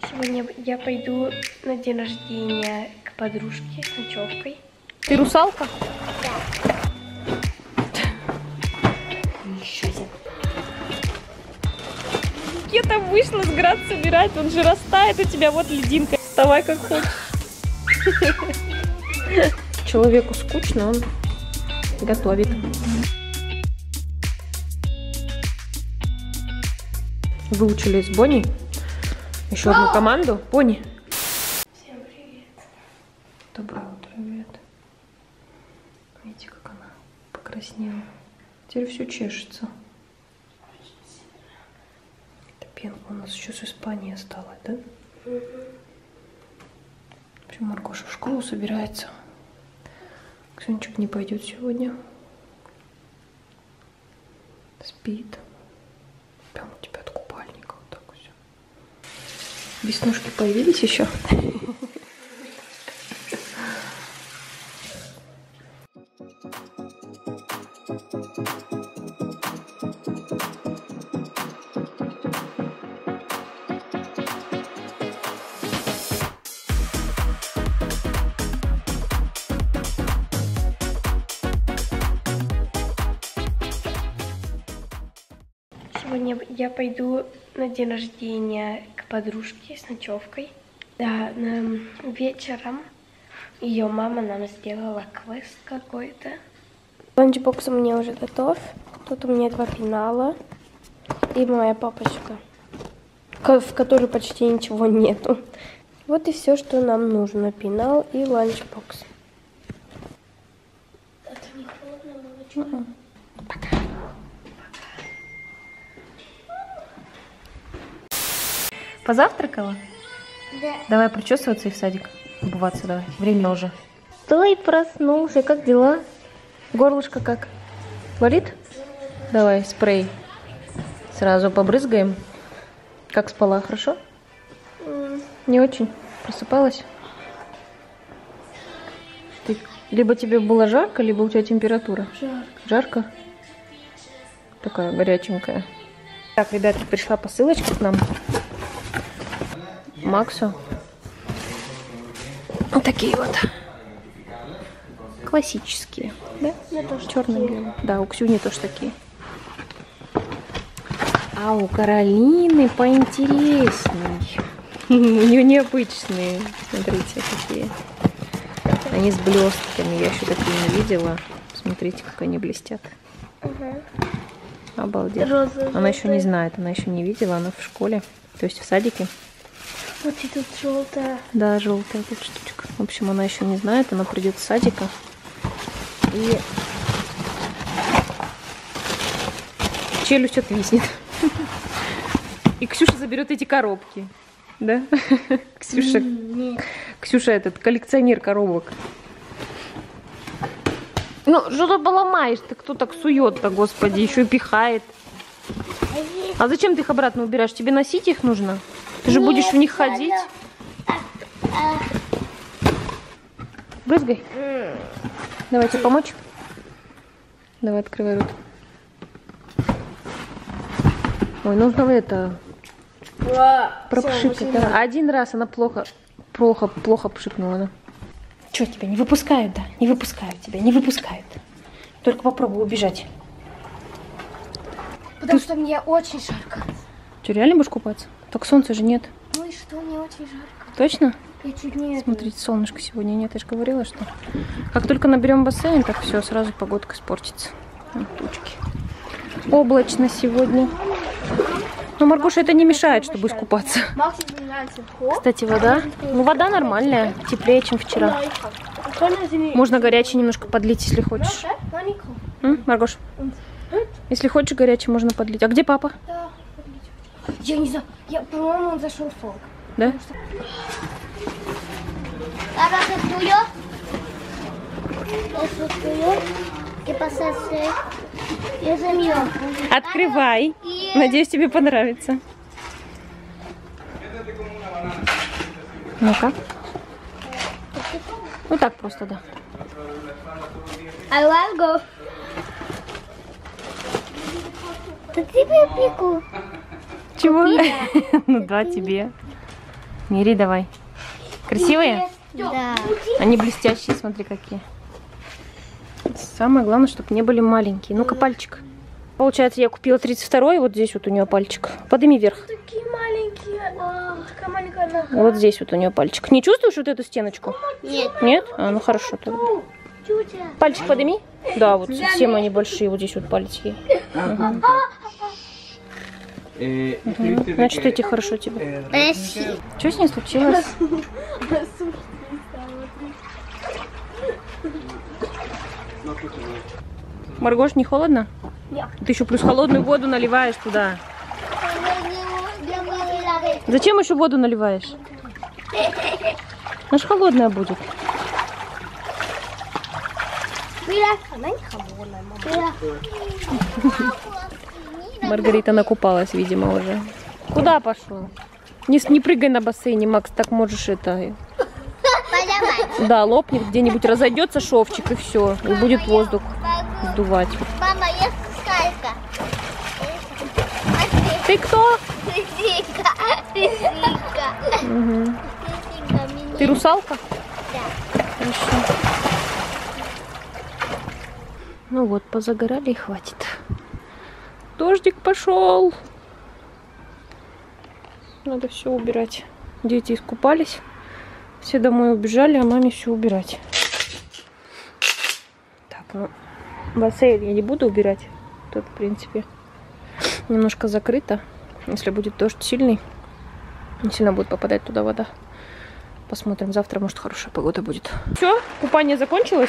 Сегодня я пойду на день рождения к подружке с ночевкой. Ты русалка? Да. Кета вышла с град собирать, он же растает у тебя, вот льдинка. Вставай как хочешь. Человеку скучно, он готовит. Выучили с Бонни еще одну команду. Бонни. Всем привет. Доброе утро, ребят. Видите, как она покраснела. Теперь все чешется. Это пенка у нас еще с Испании осталась, да? В общем, Маргоша в школу собирается. Ксюнчик не пойдет сегодня. Спит. Прям у тебя от купальника вот так все. Веснушки появились еще? Сегодня я пойду на день рождения к подружке с ночевкой. Да, вечером ее мама нам сделала квест какой-то. Ланчбокс у меня уже готов. Тут у меня 2 пенала и моя папочка, в которой почти ничего нету. Вот и все, что нам нужно. Пенал и ланчбокс. Это не холодно, молочко? Пока. Позавтракала? Да. Давай причесываться и в садик. Обуваться давай. Время уже. Стой, проснулся. Как дела? Горлышко как? Болит? Давай, спрей. Сразу побрызгаем. Как спала? Хорошо? Не очень? Просыпалась? Либо тебе было жарко, либо у тебя температура? Жарко. Жарко? Такая горяченькая. Так, ребятки, пришла посылочка к нам. Максу. Вот такие вот. Классические. Да? Черно-белые. Да, у Ксюни тоже такие. А у Каролины поинтересней. У нее необычные. Смотрите, какие. Они с блестками. Я еще такие не видела. Смотрите, как они блестят. Обалдеть. Она еще не знает, она еще не видела. Она в школе, то есть в садике. Вот и тут желтая. Да, желтая тут штучка. В общем, она еще не знает, она придет с садика. И челюсть отвиснет. И Ксюша заберет эти коробки. Да? Ксюша этот коллекционер коробок. Ну, что ты поломаешь? Ты кто так сует-то, господи, еще и пихает. А зачем ты их обратно убираешь? Тебе носить их нужно? Ты же будешь в них ходить. Брызгай. Давайте помочь. Давай, открывай рот. Ой, нужно это пропшикать. Да. Один раз она плохо пшикнула. Да. Че, тебя не выпускают, да? Не выпускают тебя, не выпускают. Только попробуй убежать. Потому что мне очень жарко. Что, реально будешь купаться? Так солнца же нет. Ну и что, мне очень жарко. Точно? Я чуть не... Смотрите, солнышко сегодня нет, я же говорила, что как только наберем бассейн, так все, сразу погодка испортится. Вот тучки. Облачно сегодня. Но, Маргоша, это не мешает, чтобы искупаться. Кстати, вода. Ну, вода нормальная, теплее, чем вчера. Можно горячий немножко подлить, если хочешь. Маргош? Если хочешь горячий, можно подлить. А где папа? Я не знаю, по-моему, он зашел в фолк. Да? Открывай. Надеюсь, тебе понравится. Ну-ка. Ну так просто, да. I want go. Да тебе пику. Чего? Ну да, тебе. Мери, давай. Красивые? Да. Они блестящие, смотри, какие. Самое главное, чтобы не были маленькие. Ну-ка, пальчик. Получается, я купила 32-й, вот здесь вот у нее пальчик. Подними вверх. Такие маленькие. Такая маленькая нога. Вот здесь вот у нее пальчик. Не чувствуешь вот эту стеночку? Нет. Нет? А, ну хорошо тогда. Пальчик подними. Да, вот совсем они большие. Вот здесь вот пальчики. Угу. Значит, эти хорошо тебе. Что с ней случилось? Маргош, не холодно? Нет. Ты еще плюс холодную воду наливаешь туда. Зачем еще воду наливаешь? Она ж холодная будет. Она не холодная, мама. Маргарита накупалась, видимо, уже. Куда пошел? Не прыгай на бассейне, Макс, так можешь это... Да, лопнет, где-нибудь разойдется шовчик и все. И будет воздух сдувать. Мама, я скайка. Ты кто? Угу. Ты русалка? Да. Хорошо. Ну вот, позагорали и хватит. Дождик пошел. Надо все убирать. Дети искупались. Все домой убежали, а маме все убирать. Так, ну, бассейн я не буду убирать. Тут, в принципе, немножко закрыто. Если будет дождь сильный, не сильно будет попадать туда вода. Посмотрим. Завтра, может, хорошая погода будет. Все, купание закончилось.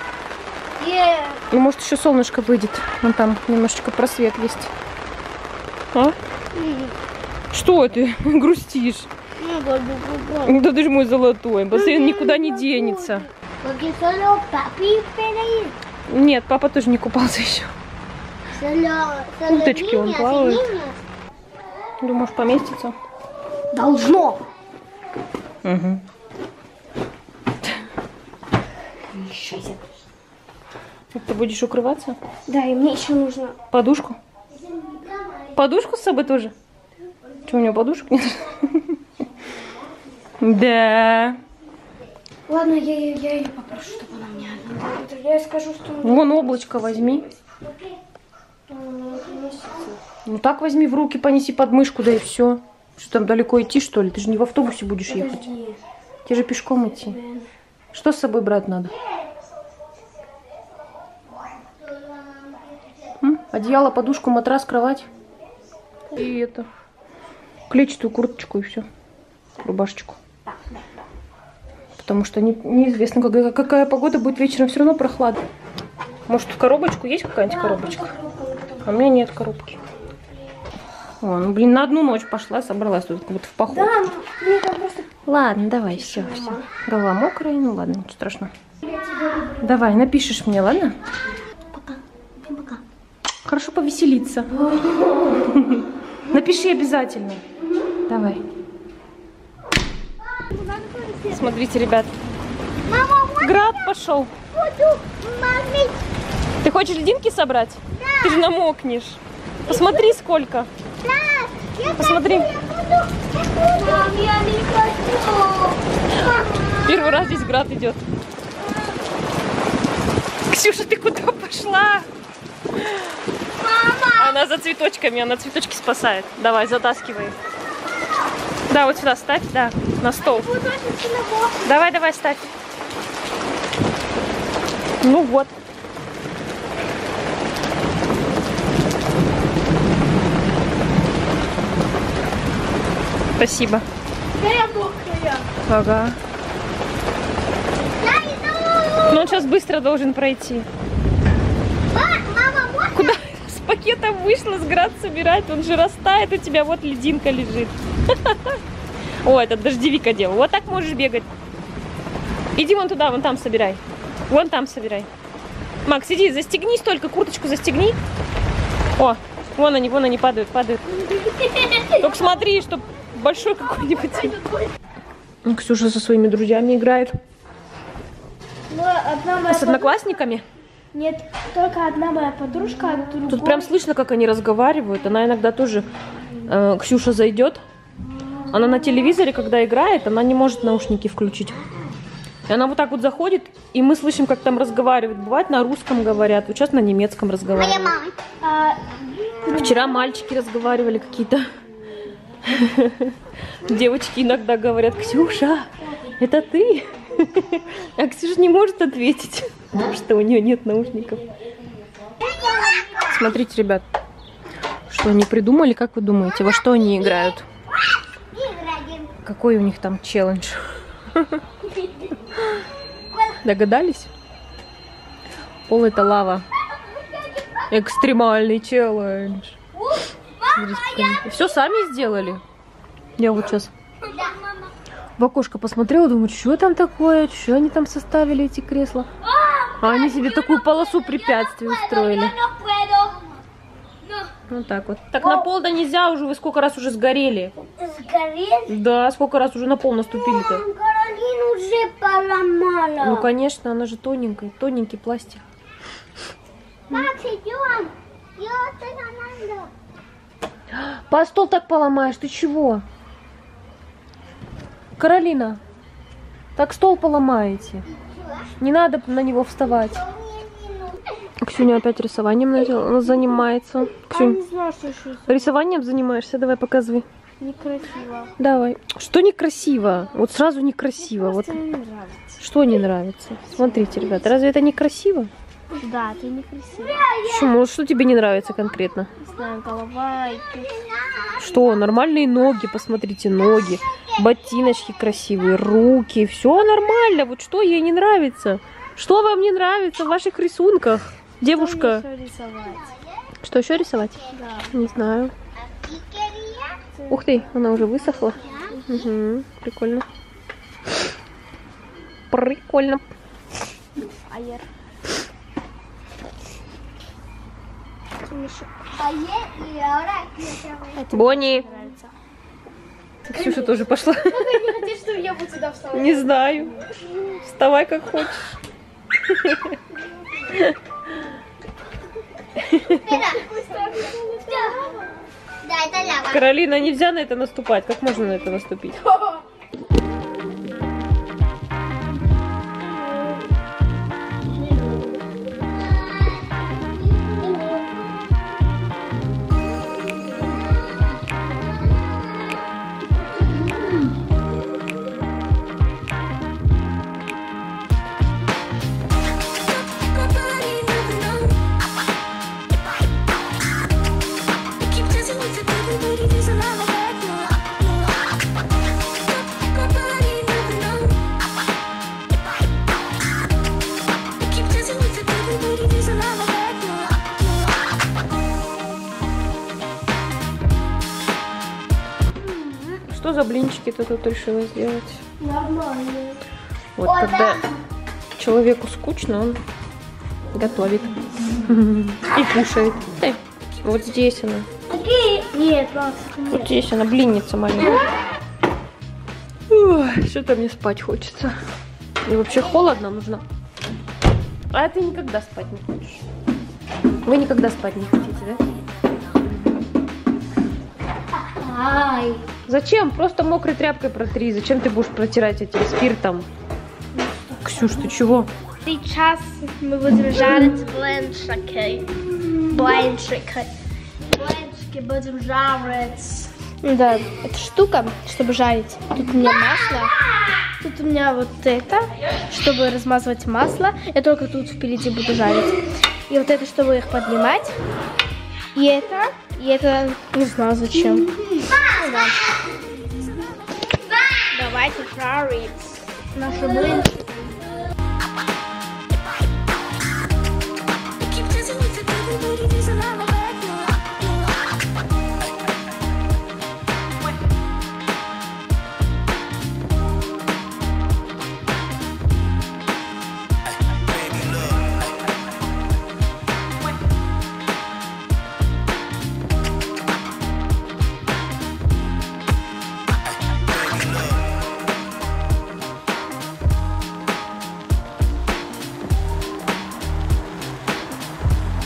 Ну, может, еще солнышко выйдет. Вон там немножечко просвет есть. А? Что ты грустишь? Да ты же мой золотой. Бассейн никуда не денется. Нет, папа тоже не купался еще. Уточки он плавает. Думаешь, поместится? Должно. Угу. Ты будешь укрываться? Да, и мне еще нужно... Подушку? Подушку с собой тоже? Что, у него подушек нет? Да. Ладно, я ее попрошу, чтобы она мне отдала. Я скажу, что... Вон облачко возьми. Ну так возьми в руки, понеси под мышку, да и все. Что там, далеко идти, что ли? Ты же не в автобусе будешь ехать. Тебе же пешком идти. Что с собой брать надо? Одеяло, подушку, матрас, кровать. И это. Клетчатую курточку и все. Рубашечку. Потому что неизвестно, какая погода будет вечером. Все равно прохладно. Может, в коробочку есть какая-нибудь коробочка? А у меня нет коробки. О, ну, блин, на одну ночь пошла, собралась тут как будто в поход. Да, мне там просто... Ладно, давай, все. Голова мокрая, ну ладно, ничего страшного. Давай, напишешь мне, ладно? Пока. Хорошо повеселиться. Напиши обязательно. Давай. Смотрите, ребят. Град пошел. Ты хочешь льдинки собрать? Да. Ты же намокнешь. Посмотри, сколько. Да. Посмотри. Мам, я не хочу. Первый раз здесь град идет. Ксюша, ты куда пошла? Мама. Она за цветочками, она цветочки спасает. Давай, затаскивай. Да, вот сюда ставь, да, на стол. Давай, давай, ставь. Ну вот. Спасибо. Я мокрая. Ага. Я иду. Но он сейчас быстро должен пройти. Мама, можно? Куда с пакетом вышла, с град собирать? Он же растает, у тебя вот льдинка лежит. О, этот дождевик одел. Вот так можешь бегать. Иди вон туда, вон там собирай. Вон там собирай. Макс, иди, застегнись только, курточку застегни. О, вон они падают. Только смотри, чтоб большой какой-нибудь. Ксюша со своими друзьями играет. Ну, одна моя С одноклассниками? Нет, только одна моя подружка, а другой... Тут прям слышно, как они разговаривают. Она иногда тоже... Ксюша зайдет Она на телевизоре, когда играет, она не может наушники включить. И она вот так вот заходит, и мы слышим, как там разговаривают. Бывает на русском говорят, вот сейчас на немецком разговаривают. Моя мама. Вчера мальчики разговаривали какие-то. Девочки иногда говорят: Ксюша, это ты? А Ксюша не может ответить, потому что у нее нет наушников. Смотрите, ребят, что они придумали, как вы думаете, во что они играют? Какой у них там челлендж? Догадались? Пол — это лава. Экстремальный челлендж. Все сами сделали. Я вот сейчас в окошко посмотрела, думаю, что там такое, что они там составили, эти кресла. А они себе такую полосу препятствий устроили. Вот так вот. Так на пол-то нельзя уже, вы сколько раз уже сгорели? Сгорели? Да, сколько раз уже на пол наступили-то? Каролина уже поломала. Ну, конечно, она же тоненькая, тоненький пластик. Макс, идем. Я По стол так поломаешь, ты чего? Каролина, так стол поломаете. Не надо на него вставать. Ксюня опять рисованием занимается. Ксюнь, рисованием занимаешься? Давай, показывай. Некрасиво. Давай. Что некрасиво? Вот сразу некрасиво. Вот. Не нравится. Что не нравится? Смотрите, ребята, разве это некрасиво? Да, это некрасиво. Почему? Что тебе не нравится конкретно? Не знаю, голова и Что? Нормальные ноги, посмотрите, ноги. Ботиночки красивые, руки. Все нормально. Вот что ей не нравится? Что вам не нравится в ваших рисунках, девушка? Что рисовать? Что еще рисовать? Да. Не знаю. Ух ты, она уже высохла. Угу, прикольно. Прикольно. Аер. Бонни. Ксюша тоже пошла. Вы не хотите, чтобы я вот сюда встала? Не знаю. Вставай как хочешь. Да, это лява. Каролина, нельзя на это наступать. Как можно на это наступить? Что за блинчики ты тут решила сделать? Нормально. Вот когда человеку скучно, он готовит и кушает. Эй, вот здесь она. Нет, Макс, Вот нет. здесь она, блинница маленькая. Ой, что-то мне спать хочется. И вообще холодно, нужно. А ты никогда спать не хочешь. Вы никогда спать не хотите, да? Ай. Зачем? Просто мокрой тряпкой протри. Зачем ты будешь протирать этим спиртом? Ксюш, ты чего? Сейчас мы будем жарить блинчики. Блинчики будем жарить. Да, эта штука, чтобы жарить. Тут у меня масло. Тут у меня вот это, чтобы размазывать масло. Я только тут впереди буду жарить. И вот это, чтобы их поднимать. И это не знаю зачем. Ну, да. Давайте жарить наши блинчики.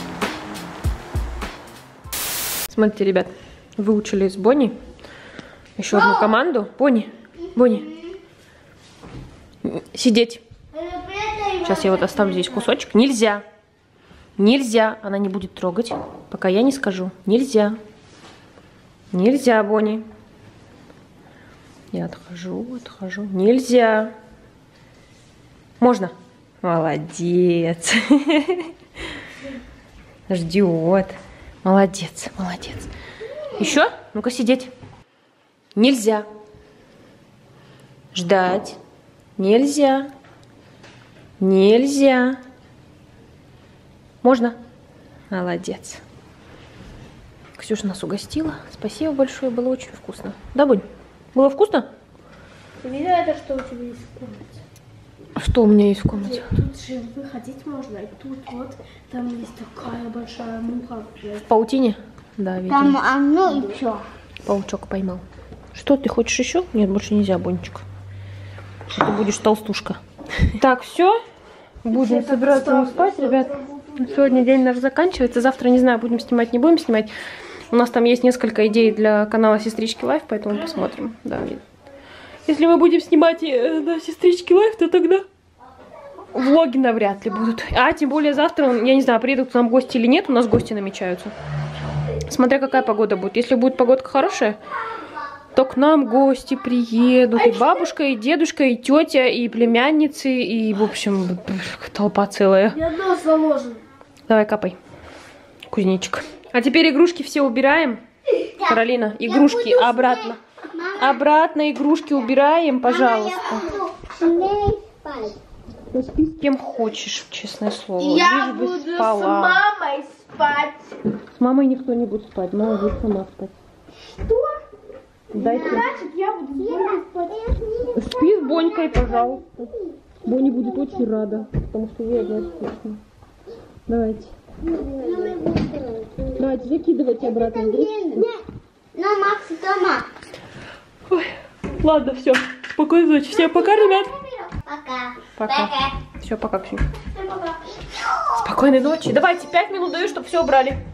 Смотрите, ребят, выучили с Бонни, Еще одну команду. Бонни, Бонни. Сидеть. Сейчас я вот оставлю здесь кусочек. Нельзя. Нельзя. Она не будет трогать, пока я не скажу. Нельзя. Нельзя, Бонни. Я отхожу. Нельзя. Можно? Молодец. Ждет. Молодец. Еще? Ну-ка сидеть. Нельзя. Ждать. Нельзя. Можно? Молодец. Ксюша нас угостила. Спасибо большое, было очень вкусно. Да, Бонь? Было вкусно? Ты видела это, что у тебя есть в комнате? Что у меня есть в комнате? Тут же выходить можно, и тут вот, там есть такая большая муха. В паутине? Да, видимо. Там оно и все. Паучок поймал. Что, ты хочешь еще? Нет, больше нельзя, Бончик. Ты будешь толстушка. Так, все. Будем собираться спать, ребят. Сегодня день наш заканчивается. Завтра, не знаю, будем снимать, не будем снимать. У нас там есть несколько идей для канала Сестрички Лайф, поэтому посмотрим. Да, если мы будем снимать на Сестрички Лайф, то тогда влоги навряд ли будут. А тем более завтра, я не знаю, приедут к нам гости или нет. У нас гости намечаются. Смотря какая погода будет. Если будет погодка хорошая, то к нам гости приедут. И бабушка, и дедушка, и тетя, и племянницы, и, в общем, толпа целая. Я нос заложен. Давай, капай. Кузнечик. А теперь игрушки все убираем. Каролина, игрушки обратно. Обратно игрушки убираем, пожалуйста. Спи с кем хочешь, честное слово. Я буду с мамой спать. С мамой никто не будет спать. Мама будет сама спать. Что? Дайте. Значит, я буду с Боней спать. Спи с Бонькой, пожалуйста. Бонни будет очень рада, потому что ей одной скучно. Давайте. Давайте, закидывайте обратно игрушки. На, Макс, дома. Ой, ладно, все. Спокойной ночи. Всем пока, ребят. Пока. Все, пока, Ксюша. Спокойной ночи. Давайте 5 минут даю, чтобы все убрали.